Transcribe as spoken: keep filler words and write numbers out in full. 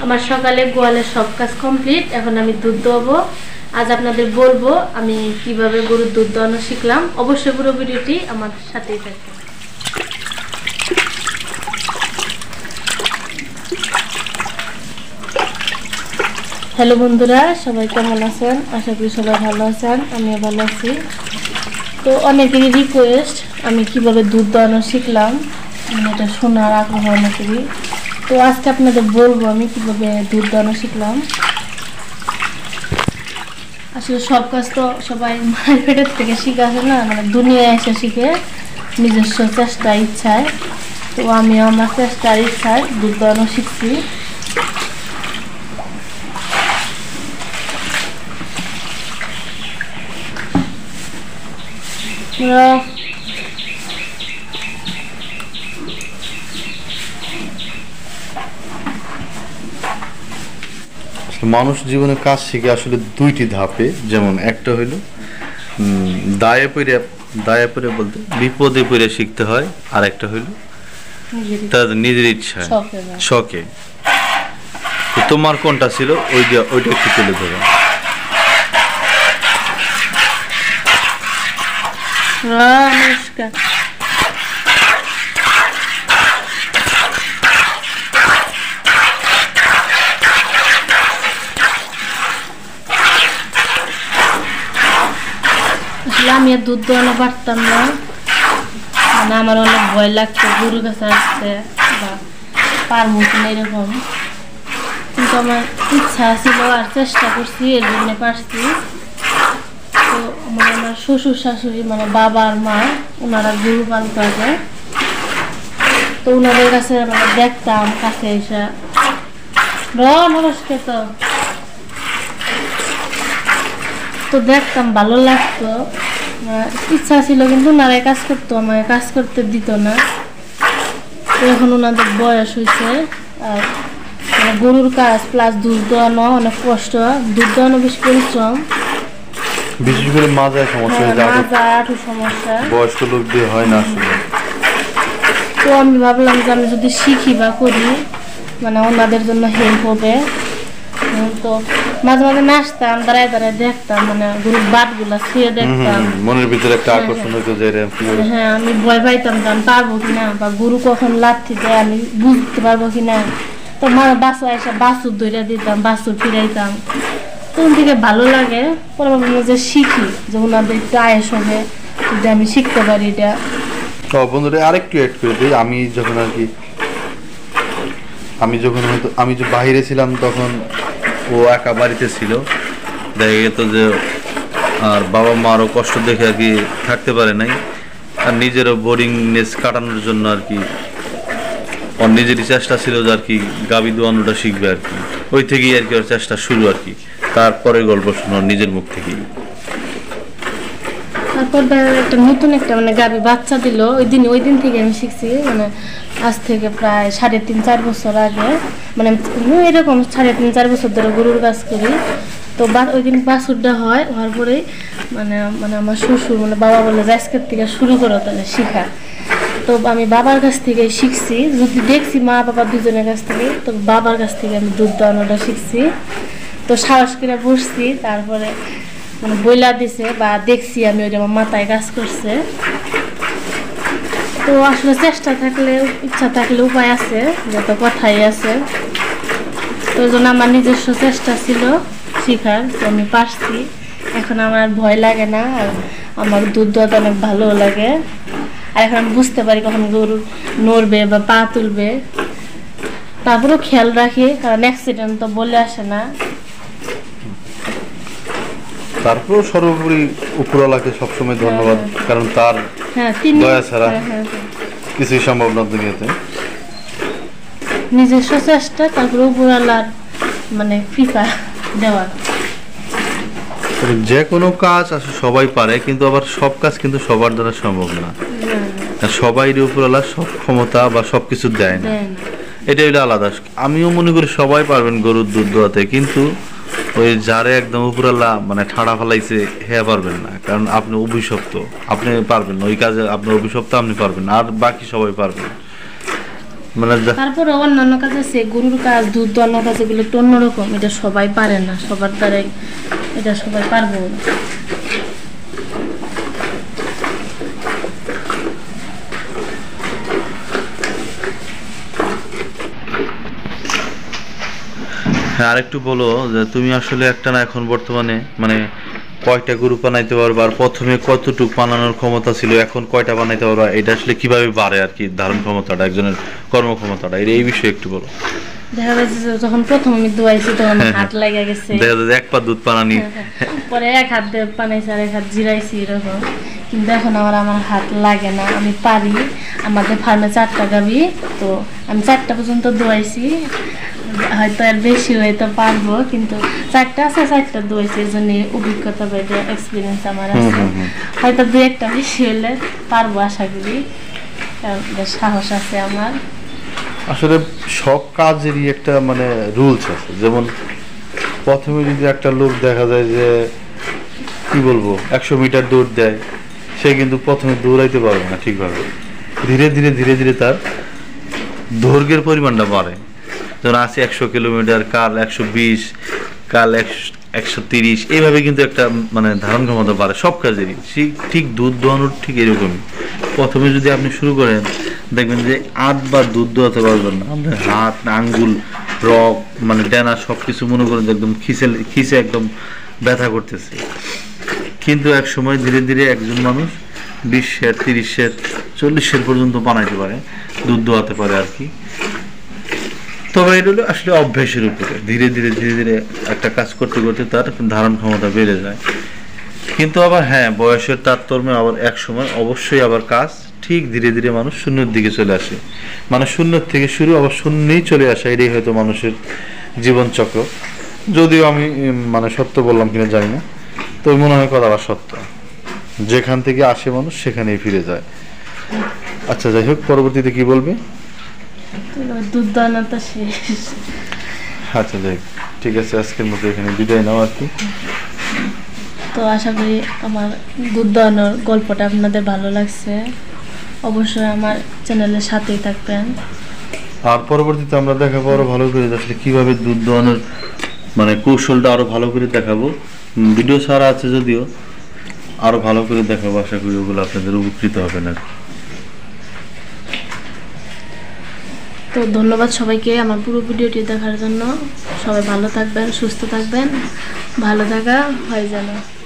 আমার সকালে গোয়ালের সব কাজ কমপ্লিট। এখন আমি দুধ দোয়াবো। আজ আপনাদের বলবো আমি কিভাবে গরুর দুধ দোয়ানো শিখলাম। অবশ্যই পুরো ভিডিওটি আমার সাথেই থাকবে। হ্যালো বন্ধুরা, সবাই কেমন আছেন? আশা করি সবাই ভালো আছেন, আমিও ভালো আছি। তো অনেকেরই রিকোয়েস্ট আমি কিভাবে দুধ দোয়ানো শিখলাম, মানে এটা শোনার আগ্রহ অনেকেরই। তো আজকে আপনাদের বলবো আমি কিভাবে দুধ দোয়ানো শিখলাম। আসলে সব কাজ তো সবাই মায়ের পেটের থেকে শিখে আসে না, মানে দুনিয়ায় এসে শিখে নিজস্ব চেষ্টা ইচ্ছায়। তো আমি আমার চেষ্টার ইচ্ছায় দুধ দোয়ানো শিখছি। মানুষ জীবনে কাজ শিখে আসলে দুইটি ধাপে, যেমন একটা হইল দায়ে পড়ে দায়ে পড়ে বলতে বিপদে পড়ে শিখতে হয়, আর একটা হইল তার নিজের ইচ্ছায় শখে। তোমার কোনটা ছিল ওইটা ওইটা একটু তুলে ধরো। নমস্কার। আমি আর দুধ দোয়ানো পারতাম না, মানে আমার অনেক ভয় লাগতো গরুর কাছে আসতে বা পারবো কিনা এরকম, কিন্তু আমার ইচ্ছা ছিল আর চেষ্টা করছি, এর জন্য পারছি। তো মানে আমার শ্বশুর শাশুড়ি মানে বাবা আর মা ওনারা গরু পালতো আগে, তো ওনাদের কাছে মানে দেখতাম কাছে এসে নমস্কার তো তো দেখতাম, ভালো লাগতো, ইচ্ছা ছিল, কিন্তু ওনারাই কাজ করতো, আমাকে কাজ করতে দিত না। তো এখন ওনাদের বয়স হয়েছে, আর মানে গরুর কাজ প্লাস দুধ দোয়ানো অনেক কষ্ট, দুধ দোয়ানো বেশি পরিশ্রম, বিশেষ করে মাজায় সমস্যা, মাজা আঁটু সমস্যা, বয়স্ক লোক দিয়ে হয় না আসলে। তো আমি ভাবলাম যে আমি যদি শিখি বা করি মানে ওনাদের জন্য হেল্প হবে। তো মাঝে মাঝে নাচতাম, দাঁড়ায় দাঁড়ায় দেখতাম, মানে গরুর বাটগুলা ছুঁয়ে দেখতাম, মনের ভিতরে একটা আকর্ষণ হতো যে হ্যাঁ আমি ভয় পাইতাম যে আমি পারবো কিনা, বা গরু কখন লাথি দেয় আমি বুঝতে পারবো কিনা। তো মা বাসু এসে বাছুর ধরে দিতাম, বাছুর ফিরাইতাম, তখন থেকে ভালো লাগে। পরে ভাবলাম যে শিখি, যে ওনাদের একটু আয়েস হবে যদি আমি শিখতে পারি এটা। তো বন্ধুরা আরেকটু অ্যাড করে দিই, আমি যখন আর কি আমি যখন হয়তো আমি যে বাইরে ছিলাম তখন ও একা বাড়িতে ছিল, দেখা যেত যে আর বাবা মারও কষ্ট দেখে আর কি থাকতে পারে নাই, আর নিজেরও বোরিংনেস কাটানোর জন্য আর কি ওর নিজেরই চেষ্টা ছিল যে আর কি গাভী দোয়ানোটা শিখবে আর কি, ওই থেকেই আর কি ওর চেষ্টা শুরু আর কি। তারপরে গল্প শোনো নিজের মুখ থেকেই। তারপর একটা নতুন একটা মানে গাভী বাচ্চা দিল, ওই দিন ওই দিন থেকে আমি শিখছি, মানে আজ থেকে প্রায় সাড়ে তিন চার বছর আগে, মানে এরকম সাড়ে তিন চার বছর ধরে গরুর কাজ করি। তো ওই দিন বাছুরটা হয়, হওয়ার পরেই মানে মানে আমার শ্বশুর মানে বাবা বলে যে আজকের থেকে শুরু করো তাহলে শিখা। তো আমি বাবার কাছ থেকে শিখছি, যদি দেখছি মা বাবা দুজনের কাছ থেকে, তো বাবার কাছ থেকে আমি দুধ দোয়ানোটা শিখছি। তো সাহস করে বসছি, তারপরে মানে বইলা দিছে বা দেখছি আমি, ওইটা আমার মাথায় কাজ করছে। তো আসলে চেষ্টা থাকলে ইচ্ছা থাকলে উপায় আছে, যত কথাই আছে। তো ওই জন্য আমার নিজস্ব চেষ্টা ছিল শিখার, তো আমি পারছি। এখন আমার ভয় লাগে না, আর আমার দুধ দোয়াতে অনেক ভালো লাগে। আর এখন আমি বুঝতে পারি কখন গরু নড়বে বা পা তুলবে, তারপরেও খেয়াল রাখি, কারণ অ্যাক্সিডেন্ট তো বলে আসে না। তারপর সর্বোপরি উপরওয়ালাকে সবসময় ধন্যবাদ, কারণ তার দয়া ছাড়া কিছুই সম্ভব না দুনিয়াতে। নিজস্ব চেষ্টা, তারপর উপরওয়ালার মানে কৃপা দেওয়া। যে কোনো কাজ আসলে সবাই পারে, কিন্তু আবার সব কাজ কিন্তু সবার দ্বারা সম্ভব না, সবাই উপরওয়ালা সব ক্ষমতা বা সবকিছু দেয় না, এটা হইলে আলাদা। আমিও মনে করি সবাই পারবেন গরুর দুধ দোয়াতে, কিন্তু ওই যারে একদম উপরালা মানে ঠাড়া ফেলাইছে হ্যাঁ পারবেন না, কারণ আপনি অভিশপ্ত, আপনি পারবেন না ওই কাজে, আপনার অভিশপ্ত আপনি পারবেন না, আর বাকি সবাই পারবেন। মানে যা- তারপরে অন্যান্য কাজ আছে, গরুর কাজ, দুধ দোয়ানোর কাজ, এগুলো একটু অন্যরকম, এটা সবাই পারে না, সবার দ্বারাই এটা সবাই পারবো না। হ্যাঁ, আরেকটু বলো যে তুমি আসলে একটা না এখন বর্তমানে মানে কয়টা গরু বানাইতে পারবা, আর প্রথমে কতটুকু বানানোর ক্ষমতা ছিল, এখন কয়টা বানাইতে পারবা, এটা আসলে কিভাবে বাড়ে আর কি ধারণ ক্ষমতাটা, একজনের কর্মক্ষমতাটা, এর এই বিষয়ে একটু বলো। দেখা যাচ্ছে যে যখন প্রথম আমি দোয়াইছি তখন আমার হাত লেগে গেছে, দেখা যায় যে এক পা দুধ পানানি, পরে এক হাত দিয়ে পানাইছি আর এক হাত জিরাইছি এরকম, কিন্তু এখন আমার আমার হাত লাগে না, আমি পারি। আমাদের ফার্মে চারটা গাভী, তো আমি চারটা পর্যন্ত দোয়াইছি, হয়তো আর বেশি হয়তো পারবো, কিন্তু চারটা আছে, চারটা দোয়াইছি, এই জন্য অভিজ্ঞতা বা এক্সপিরিয়েন্স আমার আছে। হয়তো দু একটা বেশি হলে পারবো আশা করি, কারণ বেশ সাহস আছে আমার। আসলে সব কাজেরই একটা মানে রুলস আছে, যেমন প্রথমে যদি একটা লোক দেখা যায় যে কি বলবো একশো মিটার দৌড় দেয়, সে কিন্তু প্রথমে দৌড়াইতে পারবে না ঠিকভাবে, ধীরে ধীরে ধীরে ধীরে তার দৈর্ঘ্যের পরিমাণটা বাড়ে। যেমন আছে একশো কিলোমিটার, কাল একশো বিশ, কাল একশো একশো তিরিশ, এইভাবে কিন্তু একটা মানে ধারণ ক্ষমতা বাড়ে সব কাজেরই। ঠিক ঠিক দুধ দোয়ানোর ঠিক এরকমই, প্রথমে যদি আপনি শুরু করেন দেখবেন যে আট বার দুধ দোয়াতে পারবেন না, আপনার হাত আঙ্গুল রক মানে ডেনা সব কিছু মনে করেন একদম খিসে খিসে একদম ব্যথা করতেছে। কিন্তু এক সময় ধীরে ধীরে একজন মানুষ বিশ সের তিরিশ সের চল্লিশ সের পর্যন্ত বানাইতে পারে, দুধ দোয়াতে পারে আর কি। তবে এটা হলো আসলে অভ্যাসের উপরে, ধীরে ধীরে ধীরে ধীরে একটা কাজ করতে করতে তার ধারণ ক্ষমতা বেড়ে যায়। কিন্তু আবার হ্যাঁ, বয়সের তারতম্যে আবার এক সময় অবশ্যই আবার কাজ ঠিক ধীরে ধীরে মানুষ শূন্যের দিকে চলে আসে, মানে শূন্যের থেকে শুরু আবার শূন্যেই চলে আসে, এটাই হয়তো মানুষের জীবনচক্র। যদিও আমি উম, মানে সত্য বললাম কিনা জানি না, তো মনে হয় কথাটা সত্য, যেখান থেকে আসে মানুষ সেখানেই ফিরে যায়। আচ্ছা যাই হোক, পরবর্তীতে কি বলবে? দুধ দোয়ানোটা শেষ। আচ্ছা যাই হোক, ঠিক আছে, আজকের মতো এখানে বিদায় নাও আর কি। তো আশা করি আমার দুধ দোয়ানোর গল্পটা আপনাদের ভালো লাগছে, অবশ্যই আমার চ্যানেলের সাথেই থাকবেন। আর পরবর্তীতে আমরা দেখাবো আরো ভালো করে আসলে কিভাবে দুধ দোয়ানোর মানে কৌশলটা আরো ভালো করে দেখাবো। উম, ভিডিও ছাড়া আছে যদিও, আরো ভালো করে দেখাবো, আশা করি ওগুলো আপনাদের উপকৃত হবেন আর কি। তো ধন্যবাদ সবাইকে আমার পুরো ভিডিওটি দেখার জন্য। সবাই ভালো থাকবেন, সুস্থ থাকবেন, ভালো থাকা হয় যেন।